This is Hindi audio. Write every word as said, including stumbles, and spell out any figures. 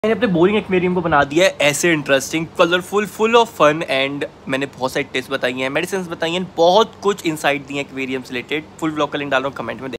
मैंने अपने बोरिंग एक्वेरियम को बना दिया है ऐसे interesting, colourful, full of fun and मैंने बहुत सारी टिप्स बताई हैं, मेडिसिन बताई हैं, बहुत कुछ इनसाइट दी हैं एक्वेरियम से रिलेटेड। फुल ब्लॉग का लिंक डाल रहा हूँ कमेंट में।